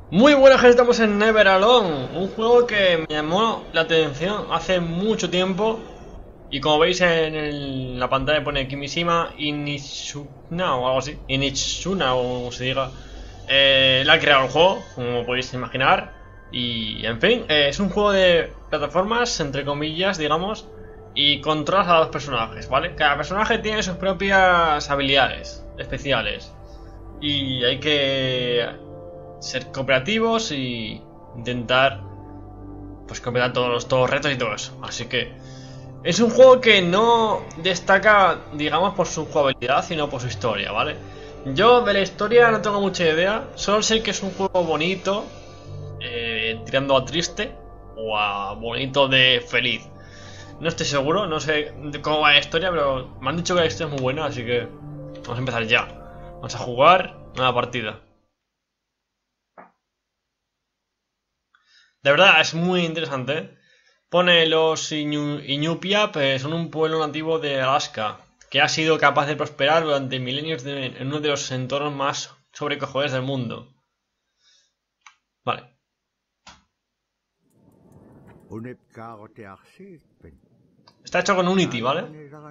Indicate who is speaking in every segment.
Speaker 1: Muy buenas, gente, estamos en Never Alone, un juego que me llamó la atención hace mucho tiempo. Y como veis en la pantalla pone Kimishima Initsuna o algo así, Initsuna o como se diga. La ha creado el juego, como podéis imaginar. Y en fin, es un juego de plataformas, entre comillas, digamos. Y controlas a dos personajes, ¿vale? Cada personaje tiene sus propias habilidades especiales. Y hay que ser cooperativos y intentar pues completar todos los retos y todo eso. Así que es un juego que no destaca, digamos, por su jugabilidad, sino por su historia, ¿vale? Yo de la historia no tengo mucha idea, solo sé que es un juego bonito, tirando a triste o a bonito de feliz. No estoy seguro, no sé cómo va la historia, pero me han dicho que la historia es muy buena, así que vamos a empezar ya. Vamos a jugar una partida. De verdad, es muy interesante, ¿eh? Pone los Iñupiaq, son un pueblo nativo de Alaska que ha sido capaz de prosperar durante milenios en uno de los entornos más sobrecogedores del mundo. Vale. Está hecho con Unity, ¿vale?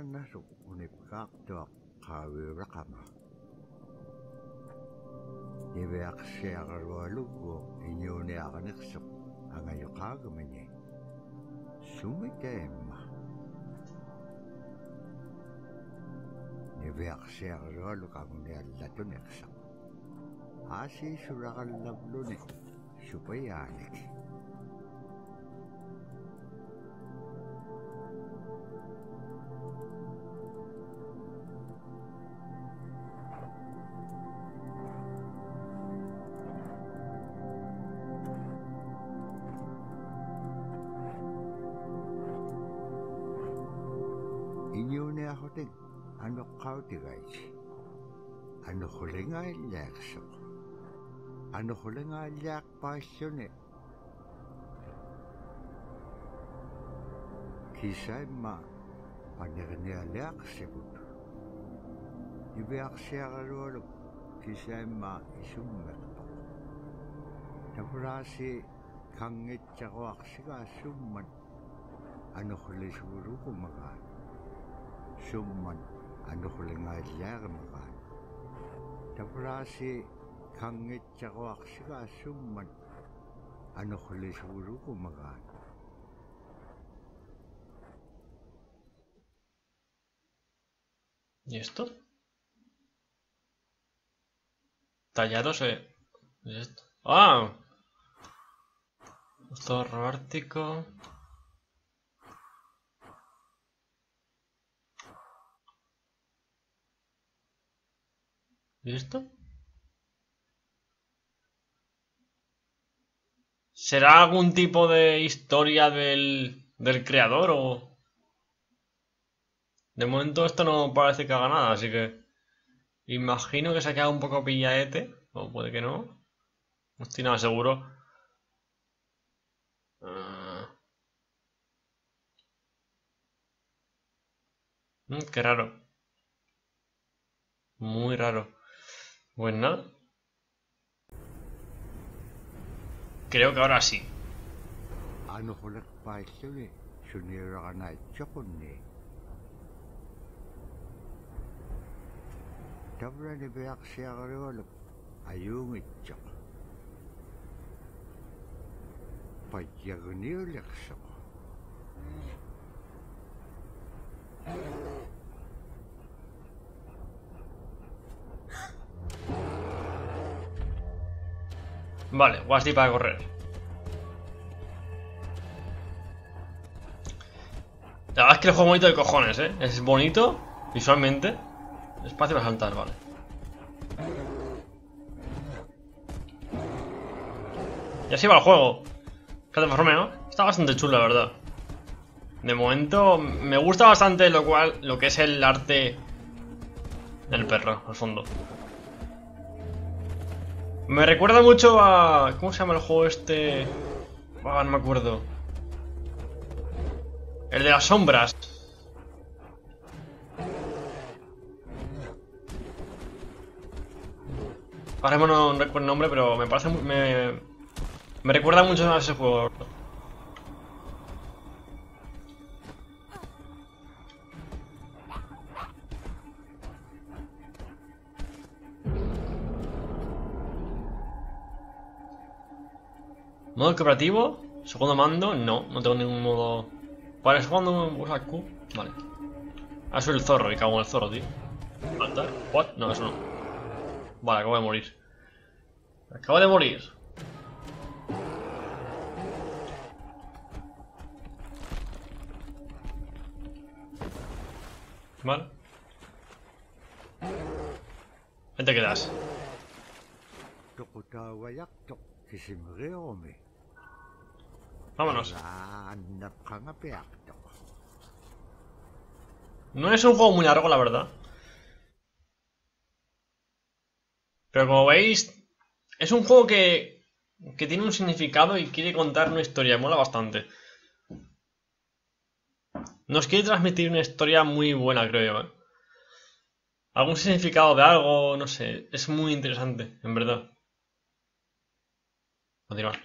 Speaker 1: ¿Y esto? Tallados, ¿es esto? ¡Ah! Zorro ártico. ¿Y esto? ¿Será algún tipo de historia del creador o...? De momento esto no parece que haga nada, así que... Imagino que se ha quedado un poco pillaete, o puede que no. No estoy nada seguro. Qué raro. Muy raro. Pues nada. Creo que ahora sí. Vale, Wasti para correr. La verdad es que el juego es bonito de cojones, ¿eh? Es bonito, visualmente. Espacio para saltar, vale. Y así va el juego. Plataforma, ¿no? Está bastante chulo, la verdad. De momento me gusta bastante lo que es el arte del perro, al fondo. Me recuerda mucho a... ¿Cómo se llama el juego este? Ah, no me acuerdo. El de las sombras. Ahora mismo no recuerdo el nombre, pero me parece me recuerda mucho a ese juego. ¿Modo cooperativo? ¿Segundo mando? No tengo ningún modo. Vale, segundo usa Q. Vale. Ah, soy el zorro, y cago en el zorro, tío. ¿Matar? ¿What? No, eso no. Vale, acabo de morir. Acabo de morir. Vale. Ahí te quedas. Vámonos. No es un juego muy largo, la verdad. Pero como veis, es un juego que tiene un significado y quiere contar una historia. Mola bastante. Nos quiere transmitir una historia muy buena, creo yo, ¿eh? Algún significado de algo, no sé. Es muy interesante, en verdad. Continuar.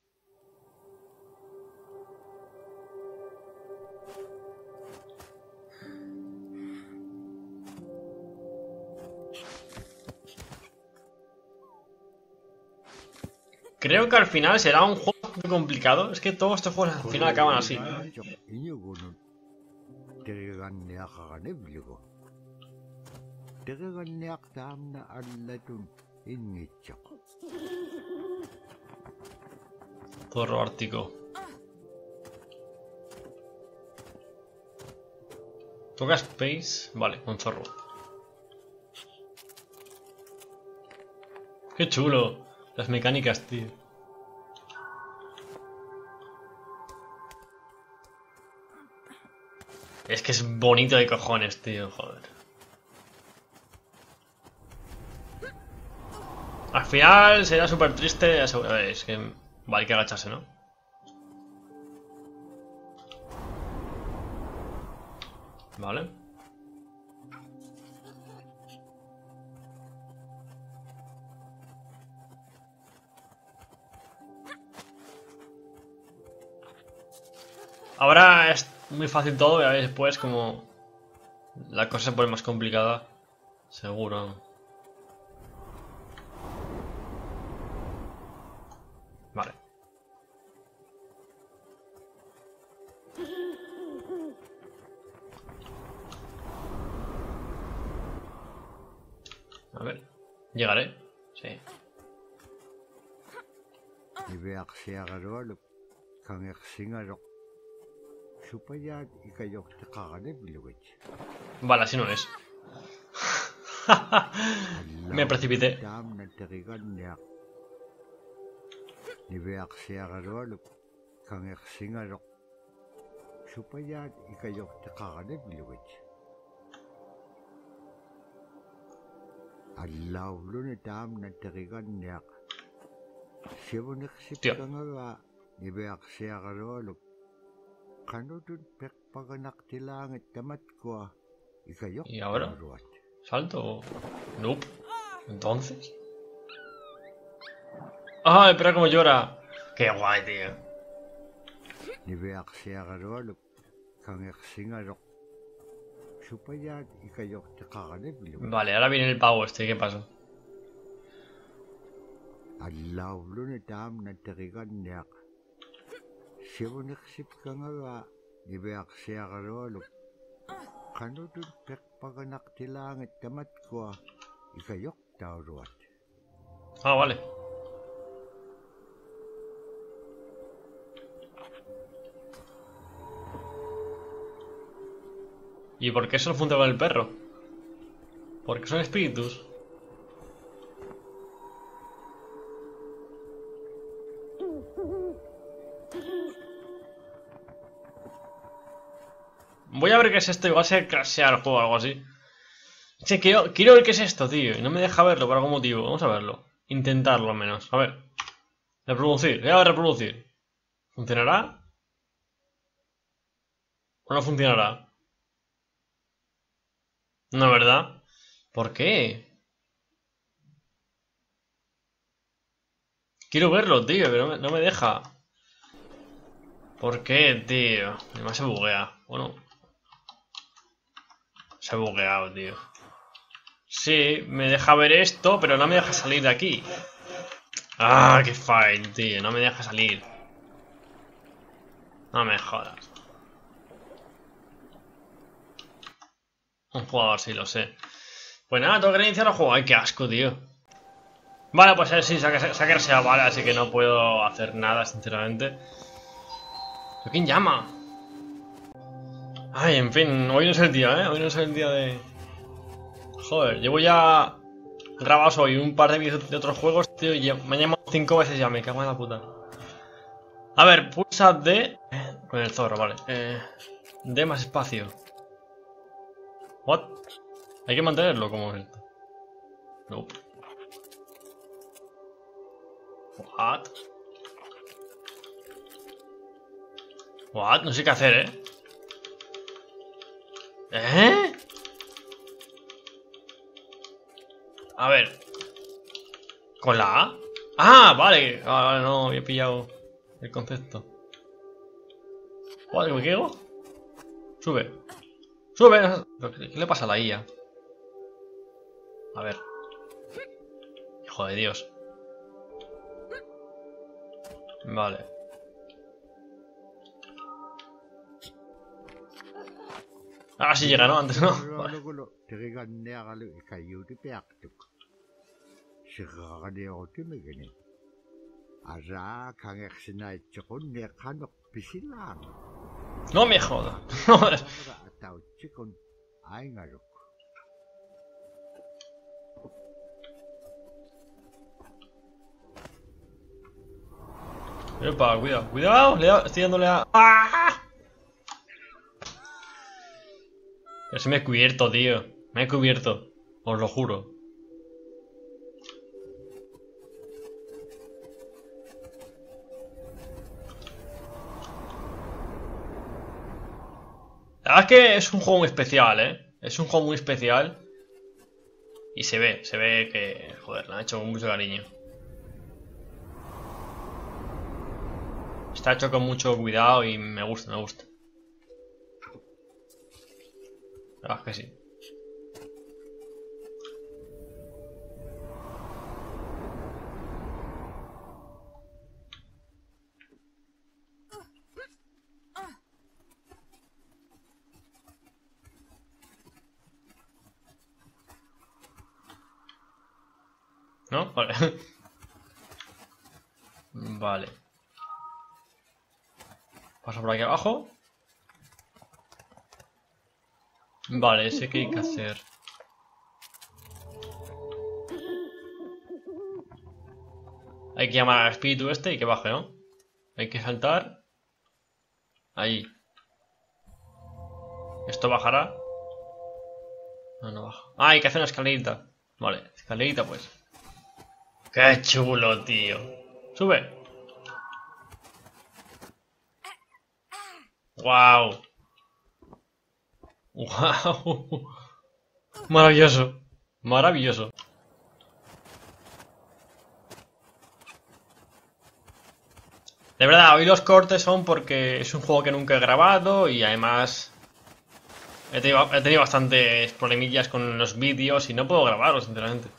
Speaker 1: Creo que al final será un juego muy complicado. Es que todos estos juegos al final acaban así. Zorro ártico. Toca Space. Vale, un zorro. Qué chulo. Las mecánicas, tío. Es que es bonito de cojones, tío. Joder. Al final será súper triste. Es que vale, hay que agacharse, ¿no? Vale. Ahora es muy fácil todo, ya veis después como la cosa se pone más complicada. Seguro. Vale. A ver. Llegaré. Sí. Vale, así no es. Me precipité. Tío. ¿Y ahora? ¿Salto? Nope. ¿Entonces? ¡Ay, pero cómo llora! ¡Qué guay, tío! Vale, ahora viene el pavo este, ¿qué pasó? Ah, vale. ¿Y por qué solo funciona con el perro? Porque son espíritus. Voy a ver qué es esto, igual se crashea el juego o algo así. Che, quiero ver qué es esto, tío. Y no me deja verlo por algún motivo. Vamos a verlo. Intentarlo al menos. A ver. Reproducir. Voy a reproducir. ¿Funcionará? ¿O no funcionará? No, ¿verdad? ¿Por qué? Quiero verlo, tío, pero no me deja. ¿Por qué, tío? Además se buguea. Bueno. Se ha bugueado, tío. Sí, me deja ver esto, pero no me deja salir de aquí. Ah, qué fail, tío. No me deja salir. No me jodas. Un jugador, sí, lo sé. Pues nada, tengo que reiniciar el juego. Ay, qué asco, tío. Vale, pues sí, Saker se vale, así que no puedo hacer nada, sinceramente. ¿Pero quién llama? Ay, en fin, hoy no es el día, ¿eh? Hoy no es el día de... Joder, llevo ya grabados hoy un par de vídeos de otros juegos, tío, y me han llamado 5 veces ya, me cago en la puta. A ver, pulsa D... Con el zorro, vale. D más espacio. ¿What? Hay que mantenerlo como esto. Nope. What? What? No sé qué hacer, ¿eh? ¿Eh? A ver. ¿Con la A? Ah, vale. Ah, no, he pillado el concepto. What, ¿me quedo? Sube. Sube. ¿Qué le pasa a la IA? A ver. Hijo de Dios. Vale. Ahora sí llega, ¿no? Antes no. Vale. No me jodas. Epa, cuidado, cuidado. Estoy dándole a... ¡Ah! Pero se me he cubierto, tío. Me he cubierto. Os lo juro. La verdad es que es un juego muy especial, ¿eh? Es un juego muy especial. Y se ve que... Joder, le han hecho con mucho cariño. Está hecho con mucho cuidado y me gusta, me gusta. La verdad es que sí. ¿No? Vale. Vale. Paso por aquí abajo. Vale, ese que hay que hacer. Hay que llamar al espíritu este y que baje, ¿no? Hay que saltar. Ahí. Esto bajará. No, no baja. Ah, hay que hacer una escalerita. Vale, escalerita pues. ¡Qué chulo, tío! ¡Sube! ¡Wow! ¡Wow! Maravilloso. Maravilloso. De verdad, hoy los cortes son porque es un juego que nunca he grabado y además he tenido bastantes problemillas con los vídeos y no puedo grabarlos, sinceramente.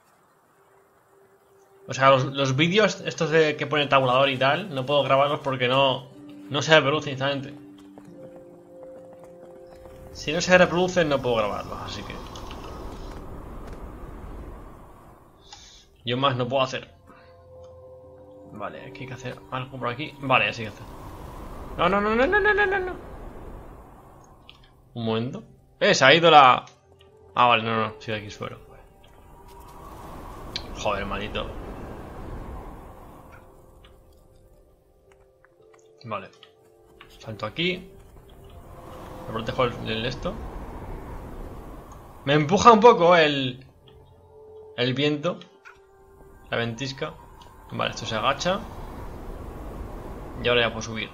Speaker 1: O sea, los vídeos estos de que pone tabulador y tal, no puedo grabarlos porque no se reproducen, sinceramente. Si no se reproducen no puedo grabarlos, así que... Yo más no puedo hacer. Vale, aquí hay que hacer algo por aquí. Vale, así que hacer. No. Un momento. Se ha ido la... Ah, vale, no, sigue aquí suelo. Joder, maldito. Vale. Salto aquí. Me protejo el esto. Me empuja un poco el viento. La ventisca. Vale, esto se agacha. Y ahora ya puedo subir.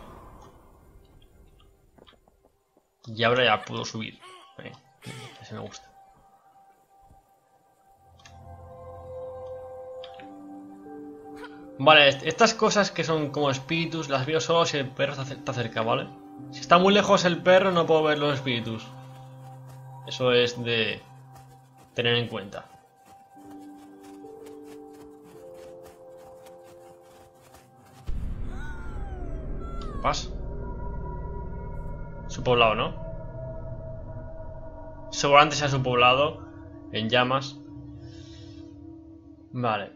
Speaker 1: Y ahora ya puedo subir. Ese me gusta. Vale, estas cosas que son como espíritus las veo solo si el perro está cerca, ¿vale? Si está muy lejos el perro no puedo ver los espíritus. Eso es de tener en cuenta. ¿Qué pasa? Su poblado, ¿no? Seguramente sea su poblado en llamas. Vale.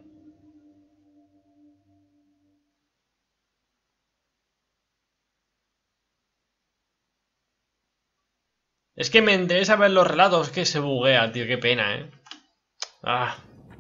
Speaker 1: Es que me interesa ver los relatos, que se buguea, tío, qué pena, Ah.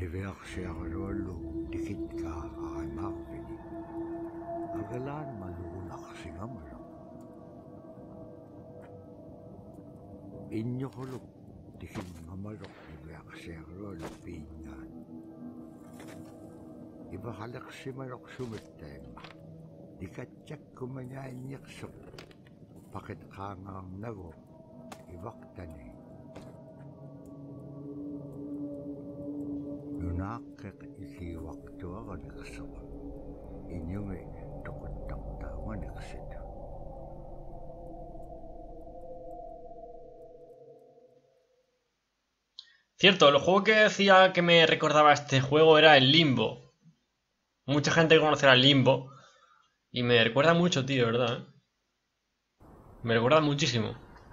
Speaker 1: Cierto, el juego que decía que me recordaba a este juego era el Limbo. Mucha gente conocerá el Limbo. Y me recuerda mucho, tío, ¿verdad? Me recuerda muchísimo.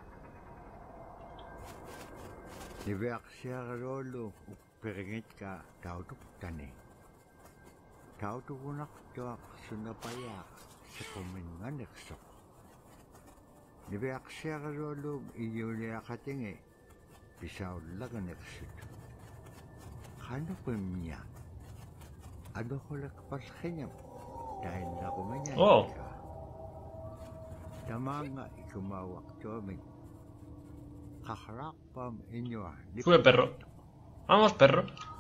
Speaker 1: Oh. Sube, perro. Vamos, perro.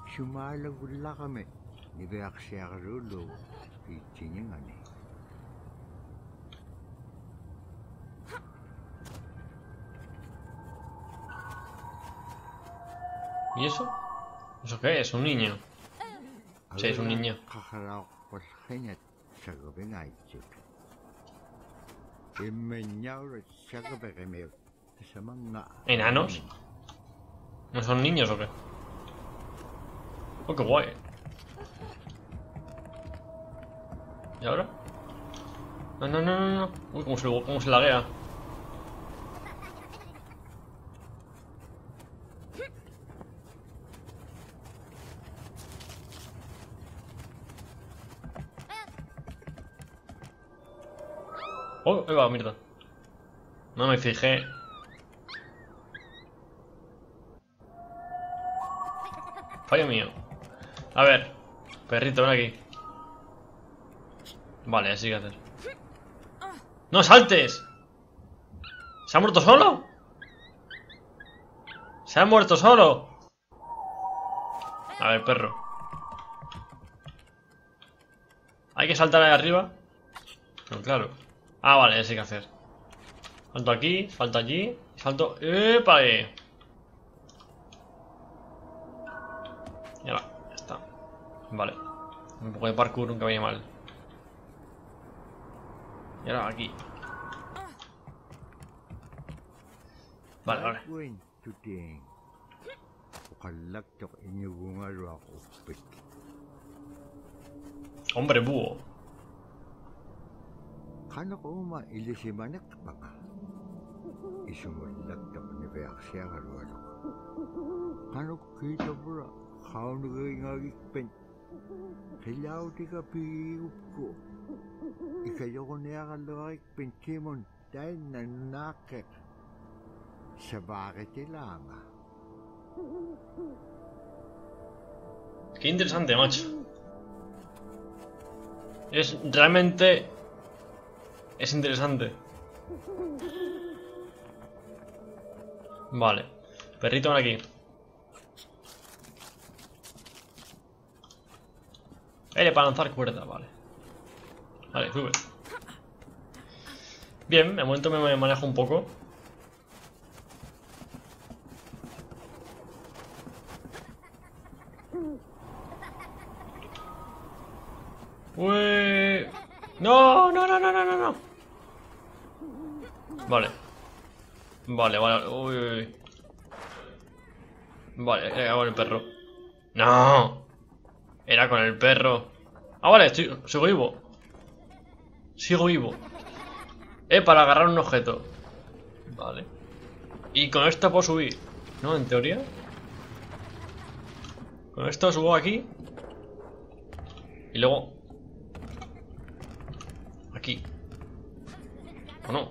Speaker 1: ¿Y eso? ¿Eso qué es? ¿Un niño? Sí, es un niño. ¿Enanos? ¿No son niños o qué? Oh, qué guay. ¿Y ahora? No, no, no, no, no. Uy, cómo se laguea. Oh, ahí va, mierda. No me fijé. Fallo mío. A ver. Perrito, ven aquí. Vale, así que hacer. ¡No saltes! ¿Se ha muerto solo? ¡Se ha muerto solo! A ver, perro. ¿Hay que saltar ahí arriba? No, claro. Ah, vale, así que hacer. Salto aquí, salto allí, salto... ¡Epa! Ya va, ya está. Vale. Un poco de parkour nunca viene mal. Y ahora aquí. Vale, vale. Hombre búho. Qué interesante, macho. Realmente... Es interesante. Vale. Perrito, ven aquí. Para lanzar cuerda, vale. Vale, sube. Bien, de momento me manejo un poco. Uy. No, no, no, no, no, no, no. Vale. Vale, vale. Uy, uy, uy. Vale, era con el perro. No. Era con el perro. Ah, vale, sigo vivo. Sigo vivo. Para agarrar un objeto. Vale. Y con esto puedo subir, ¿no? En teoría. Con esto subo aquí. Y luego aquí. ¿O no?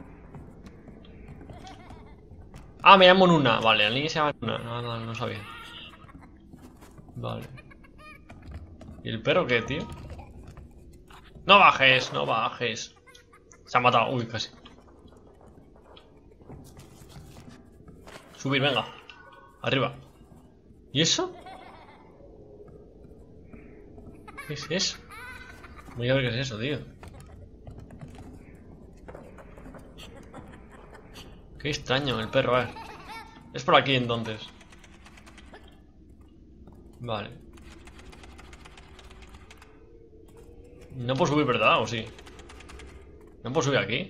Speaker 1: Ah, me llamo Nuna. Vale, la niña se llama Nuna. No, no, no sabía. Vale. ¿Y el perro qué, tío? No bajes, no bajes. Se ha matado. Uy, casi. Subir, venga. Arriba. ¿Y eso? ¿Qué es eso? Voy a ver qué es eso, tío. Qué extraño el perro, a ver. Es por aquí entonces. Vale. No puedo subir, ¿verdad? ¿O sí? ¿No puedo subir aquí?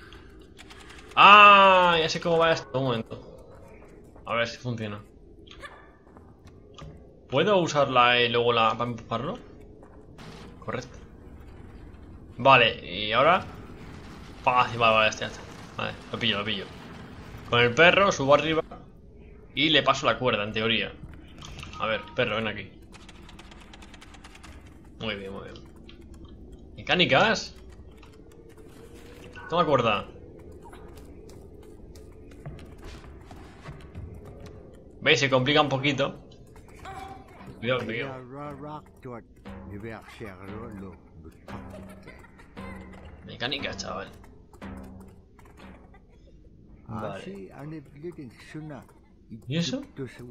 Speaker 1: ¡Ah! Ya sé cómo va esto. Un momento. A ver si funciona. ¿Puedo usarla y luego la para empujarlo? Correcto. Vale, y ahora. Vale, vale, ya está. Vale, lo pillo, lo pillo. Con el perro subo arriba y le paso la cuerda, en teoría. A ver, perro, ven aquí. Muy bien, muy bien. Mecánicas. Toma cuerda. ¿Veis? Se complica un poquito. Cuidado, cuidado. Mecánicas, chaval. Vale. ¿Y eso?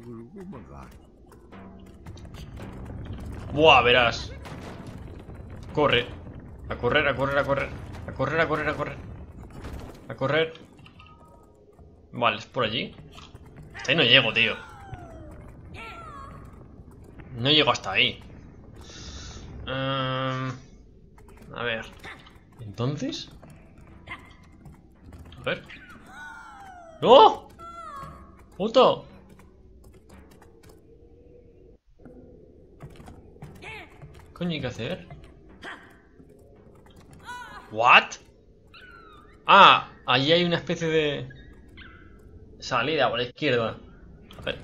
Speaker 1: Buah, verás. Corre. A correr, a correr, a correr. A correr, a correr, a correr. A correr. Vale, es por allí. Hasta ahí no llego, tío. No llego hasta ahí. A ver. ¿Entonces? A ver. ¡No! ¡Puto! ¿Qué coño hay que hacer? ¿What? Ah, allí hay una especie de salida por la izquierda. A ver.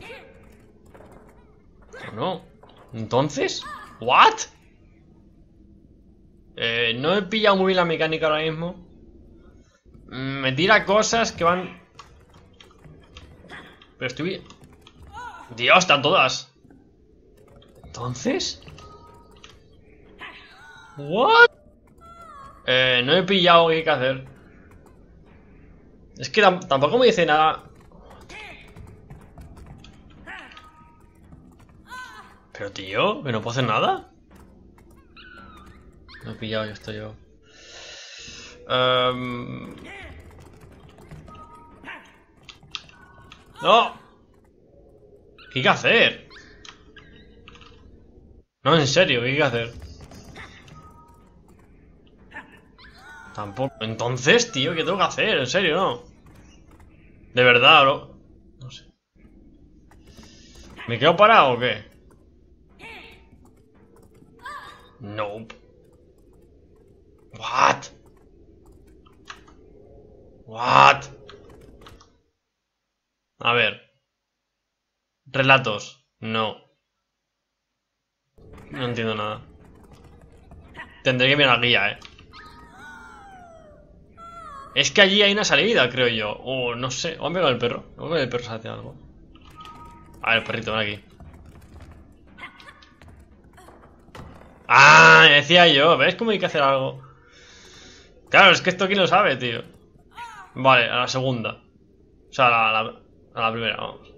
Speaker 1: No. ¿Entonces? ¿What? No he pillado muy bien la mecánica ahora mismo. Me tira cosas que van... Pero estoy bien. Dios, están todas. ¿Entonces? ¿What? No he pillado qué hay que hacer. Es que tampoco me dice nada. Pero tío, que no puedo hacer nada. No he pillado esto yo. ¡No! ¿Qué hay que hacer? No, en serio, ¿qué hay que hacer? Tampoco. Entonces, tío, ¿qué tengo que hacer? En serio, no. De verdad, bro. No sé. ¿Me quedo parado o qué? Nope. What? What? A ver. Relatos. No. No entiendo nada. Tendré que mirar la guía, Es que allí hay una salida, creo yo. O no sé. O me con el perro. O con el perro se hace algo. A ver, perrito, ven aquí. Ah, decía yo. ¿Ves cómo hay que hacer algo? Claro, es que esto quién lo sabe, tío. Vale, a la segunda. O sea, a la primera, vamos.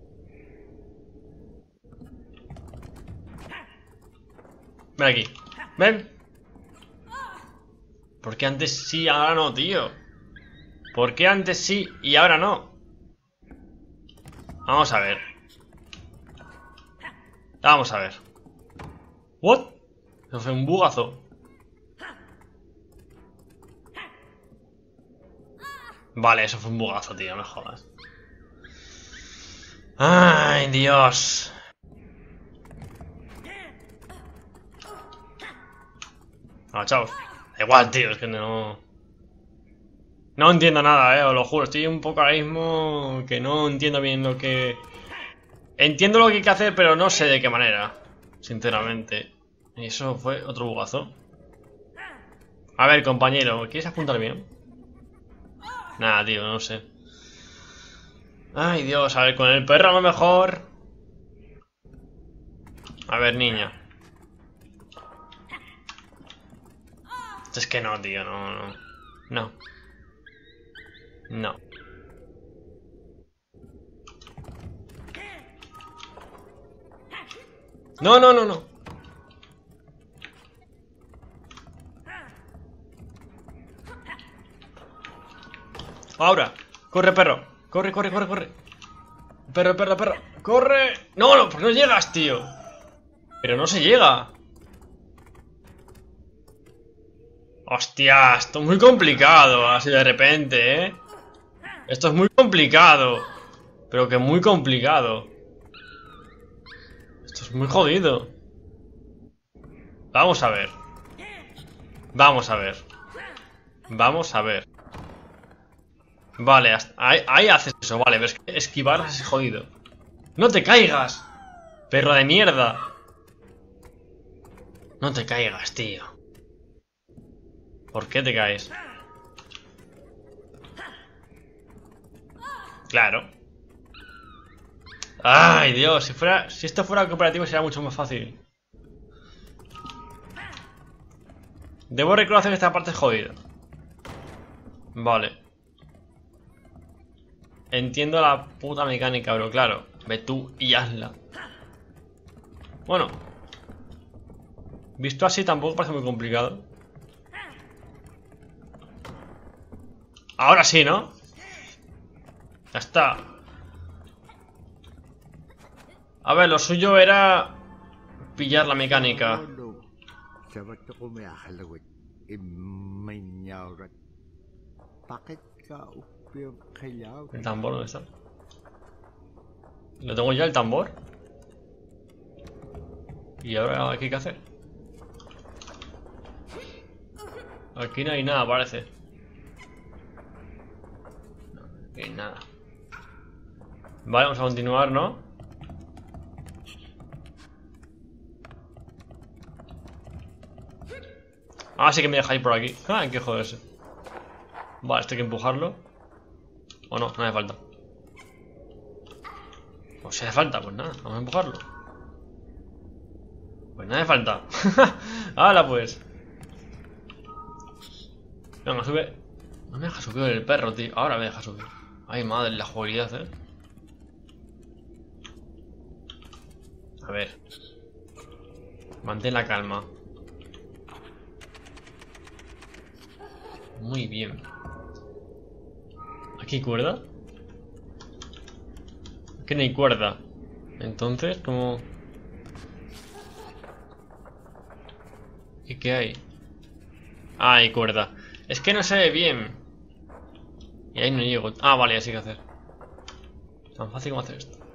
Speaker 1: Ven aquí. Ven. ¿Por qué antes sí y ahora no, tío? ¿Por qué antes sí y ahora no? Vamos a ver. Vamos a ver. ¿What? Eso fue un bugazo. Vale, eso fue un bugazo, tío, no me jodas. Ay, Dios. Agachaos. Da igual, tío, es que no... No entiendo nada, os lo juro. Estoy un poco ahora mismo que no entiendo bien lo que... Entiendo lo que hay que hacer, pero no sé de qué manera. Sinceramente. Y eso fue otro bugazo. A ver, compañero, ¿quieres apuntar bien? Nada, tío, no sé. Ay, Dios, a ver, con el perro a lo mejor... A ver, niña. Es que no, tío, no. No. No. No, no, no, no. Ahora. Corre, perro. Corre, corre, corre, corre. Perro, perro, perro. Corre. No, no, porque no llegas, tío. Pero no se llega. Hostia, esto es muy complicado. Así de repente, ¿eh? Esto es muy complicado. Pero que muy complicado. Esto es muy jodido. Vamos a ver. Vamos a ver. Vamos a ver. Vale, ahí haces eso, vale, pero es que esquivar es jodido. ¡No te caigas! ¡Perro de mierda! No te caigas, tío. ¿Por qué te caes? Claro. ¡Ay, Dios! Si esto fuera cooperativo sería mucho más fácil. Debo reconocer que esta parte es jodida. Vale. Entiendo la puta mecánica, pero claro. Ve tú y hazla. Bueno. Visto así tampoco parece muy complicado. Ahora sí, ¿no? Ya está. A ver, lo suyo era pillar la mecánica. ¿El tambor dónde está? ¿Lo tengo ya el tambor? ¿Y ahora qué hay que hacer? Aquí no hay nada, parece. No, aquí hay nada. Vale, vamos a continuar, ¿no? Ah, sí que me deja ir por aquí. Ah, hay que joderse. Vale, esto hay que empujarlo. O no, no hace falta. O si hace falta, pues nada, vamos a empujarlo. Pues no hace falta. ¡Hala pues! Venga, sube. No me deja subir el perro, tío. Ahora me deja subir. Ay, madre, la jugabilidad, A ver. Mantén la calma. Muy bien. ¿Aquí hay cuerda? Aquí no hay cuerda. Entonces, ¿cómo...? ¿Y qué hay? Ah, hay cuerda. Es que no se ve bien. Y ahí no llego. Ah, vale, así que hacer. Tan fácil como hacer esto.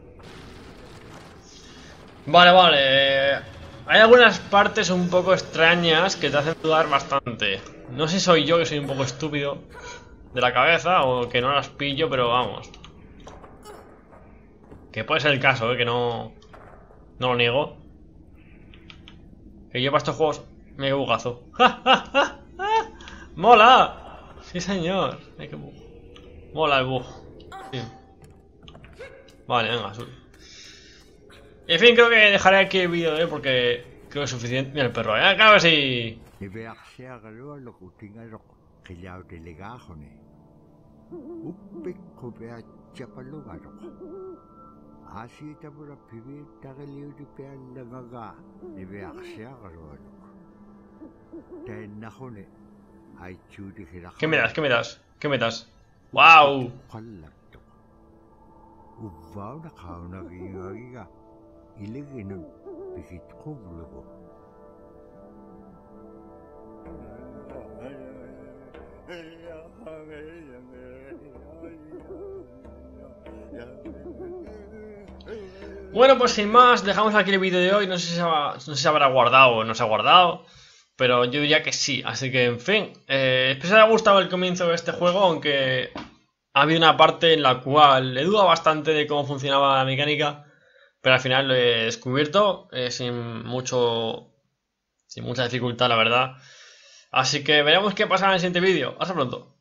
Speaker 1: Vale, vale. Hay algunas partes un poco extrañas que te hacen dudar bastante. No sé si soy yo que soy un poco estúpido de la cabeza o que no las pillo, pero vamos. Que puede ser el caso, que no lo niego. Que yo para estos juegos me bugazo. ¡Ja, ja, ja, ja! ¡Mola! Sí, señor. Mola el bug. Sí. Vale, venga, sube. En fin, creo que dejaré aquí el vídeo, porque creo que es suficiente. Mira el perro, claro que sí. ¿Qué me das? ¿Qué me das? ¿Qué me das? ¡Wow! Bueno, pues sin más, dejamos aquí el vídeo de hoy. No sé si se habrá guardado o no se ha guardado, pero yo diría que sí. Así que, en fin, espero que os haya gustado el comienzo de este juego, aunque ha habido una parte en la cual he dudado bastante de cómo funcionaba la mecánica, pero al final lo he descubierto sin mucha dificultad, la verdad. Así que veremos qué pasa en el siguiente vídeo. Hasta pronto.